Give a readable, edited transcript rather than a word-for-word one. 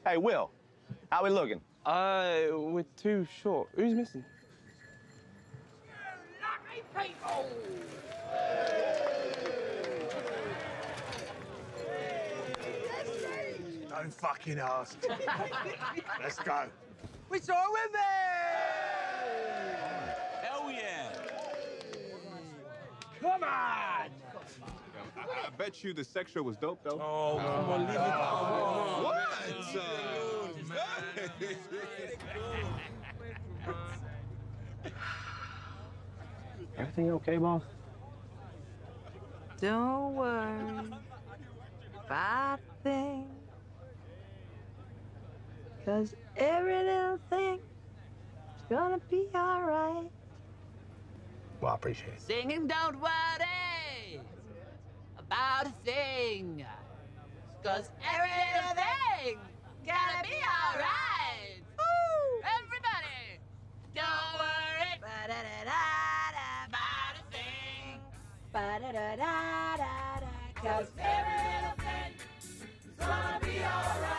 Hey, Will, how we looking? We're too short. Who's missing? Lucky people! Don't fucking ask. Let's go. We saw women! Hell yeah! Come on! I bet you the sex show was dope, though. Oh, come on, leave it. Everything okay, boss? Don't worry about a thing, 'cause every little thing is gonna be all right. Well, I appreciate it. Singing, don't worry about a thing, 'cause every little thing gonna be all right. Woo! Everybody, don't worry about a thing, 'cause every little thing is gonna be all right.